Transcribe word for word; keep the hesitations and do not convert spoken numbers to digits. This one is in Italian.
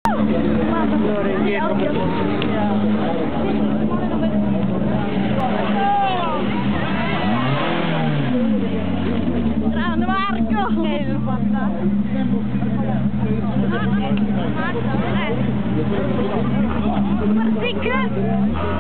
Allora, indietro. Grande Marco! E l'ho fatta. Marco, eh. Super stick!